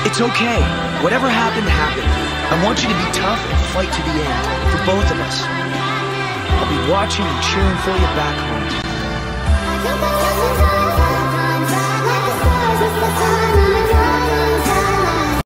It's okay. Whatever happened, happened. I want you to be tough and fight to the end, for both of us. I'll be watching and cheering for you back home.